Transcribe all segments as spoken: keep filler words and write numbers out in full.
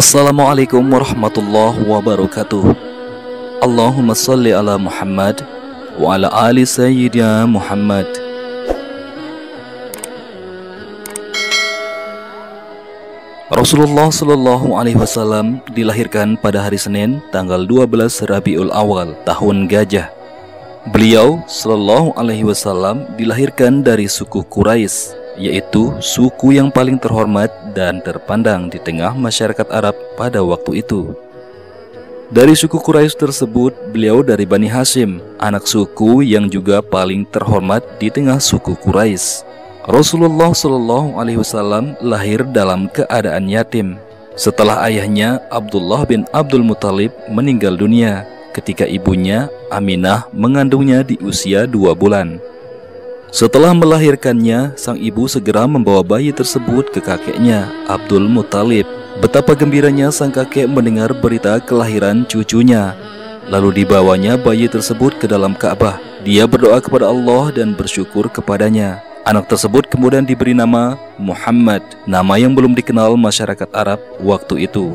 Assalamualaikum warahmatullahi wabarakatuh. Allahumma salli ala Muhammad wa ala ali Sayyidina Muhammad. Rasulullah Shallallahu Alaihi Wasallam dilahirkan pada hari Senin tanggal dua belas Rabiul Awal tahun Gajah. Beliau Shallallahu Alaihi Wasallam dilahirkan dari suku Quraisy, yaitu suku yang paling terhormat dan terpandang di tengah masyarakat Arab pada waktu itu. Dari suku Quraisy tersebut, beliau dari Bani Hashim, anak suku yang juga paling terhormat di tengah suku Quraisy. Rasulullah Shallallahu Alaihi Wasallam lahir dalam keadaan yatim setelah ayahnya Abdullah bin Abdul Muthalib meninggal dunia ketika ibunya Aminah mengandungnya di usia dua bulan. Setelah melahirkannya, sang ibu segera membawa bayi tersebut ke kakeknya, Abdul Muthalib. Betapa gembiranya sang kakek mendengar berita kelahiran cucunya. Lalu dibawanya bayi tersebut ke dalam Ka'bah. Dia berdoa kepada Allah dan bersyukur kepadanya. Anak tersebut kemudian diberi nama Muhammad, nama yang belum dikenal masyarakat Arab waktu itu.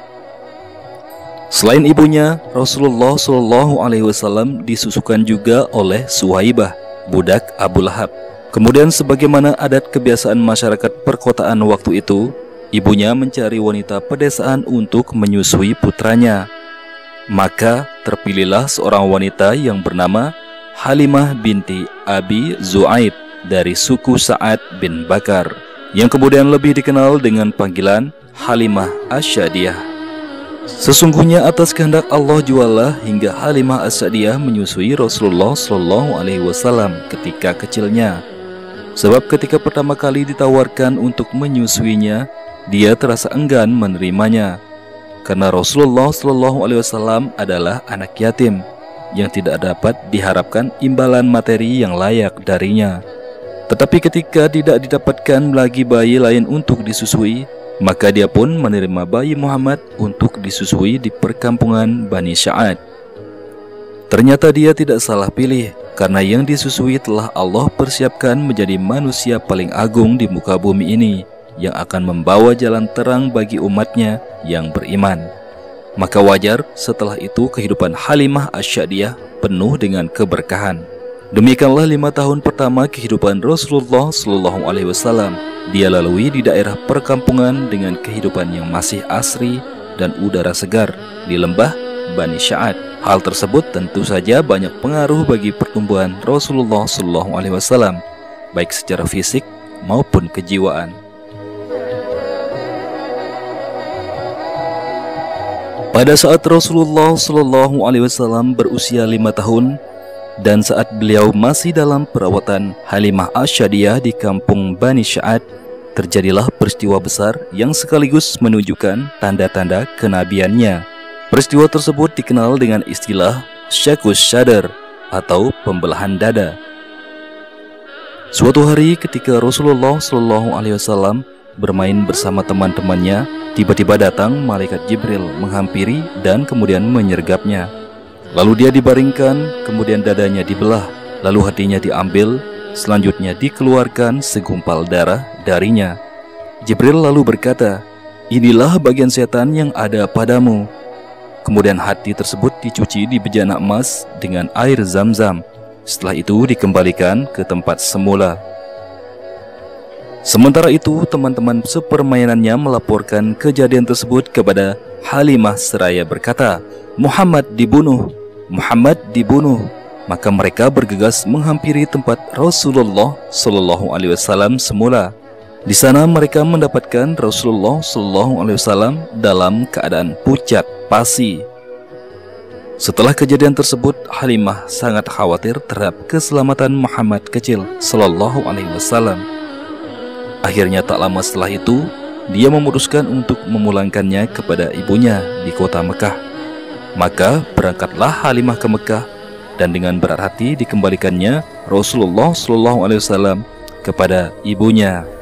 Selain ibunya, Rasulullah Shallallahu Alaihi Wasallam disusukan juga oleh Suhaibah, budak Abu Lahab. Kemudian sebagaimana adat kebiasaan masyarakat perkotaan waktu itu, ibunya mencari wanita pedesaan untuk menyusui putranya. Maka terpilihlah seorang wanita yang bernama Halimah binti Abi Zu'aib dari suku Sa'ad bin Bakar, yang kemudian lebih dikenal dengan panggilan Halimah Asy'adiyah. Sesungguhnya atas kehendak Allah jualah hingga Halimah Asy'adiyah menyusui Rasulullah Shallallahu Alaihi Wasallam ketika kecilnya. Sebab ketika pertama kali ditawarkan untuk menyusuinya, dia terasa enggan menerimanya, karena Rasulullah Shallallahu Alaihi Wasallam adalah anak yatim yang tidak dapat diharapkan imbalan materi yang layak darinya. Tetapi ketika tidak didapatkan lagi bayi lain untuk disusui, maka dia pun menerima bayi Muhammad untuk disusui di perkampungan Bani Sa'ad. Ternyata dia tidak salah pilih, karena yang disusui telah Allah persiapkan menjadi manusia paling agung di muka bumi ini, yang akan membawa jalan terang bagi umatnya yang beriman. Maka wajar setelah itu kehidupan Halimah Asy'adiyah penuh dengan keberkahan. Demikianlah lima tahun pertama kehidupan Rasulullah Shallallahu Alaihi Wasallam dia lalui di daerah perkampungan dengan kehidupan yang masih asri dan udara segar di lembah Bani Sa'ad. Hal tersebut tentu saja banyak pengaruh bagi pertumbuhan Rasulullah Shallallahu Alaihi Wasallam, baik secara fisik maupun kejiwaan. Pada saat Rasulullah Shallallahu Alaihi Wasallam berusia lima tahun, dan saat beliau masih dalam perawatan Halimah Asy'adiyah di kampung Bani Sa'ad, terjadilah peristiwa besar yang sekaligus menunjukkan tanda-tanda kenabiannya. Peristiwa tersebut dikenal dengan istilah Syaqqus Sadr atau pembelahan dada. Suatu hari ketika Rasulullah Shallallahu Alaihi Wasallam bermain bersama teman-temannya, tiba-tiba datang malaikat Jibril menghampiri dan kemudian menyergapnya. Lalu dia dibaringkan, kemudian dadanya dibelah, lalu hatinya diambil, selanjutnya dikeluarkan segumpal darah darinya. Jibril lalu berkata, "Inilah bagian setan yang ada padamu." Kemudian hati tersebut dicuci di bejana emas dengan air Zam-Zam. Setelah itu dikembalikan ke tempat semula. Sementara itu teman-teman sepermainannya melaporkan kejadian tersebut kepada Halimah seraya berkata, "Muhammad dibunuh, Muhammad dibunuh." Maka mereka bergegas menghampiri tempat Rasulullah Shallallahu Alaihi Wasallam semula. Di sana mereka mendapatkan Rasulullah Shallallahu Alaihi Wasallam dalam keadaan pucat pasi. Setelah kejadian tersebut, Halimah sangat khawatir terhadap keselamatan Muhammad kecil Shallallahu Alaihi Wasallam. Akhirnya tak lama setelah itu, dia memutuskan untuk memulangkannya kepada ibunya di kota Mekah. Maka berangkatlah Halimah ke Mekah, dan dengan berat hati dikembalikannya Rasulullah Shallallahu Alaihi Wasallam kepada ibunya.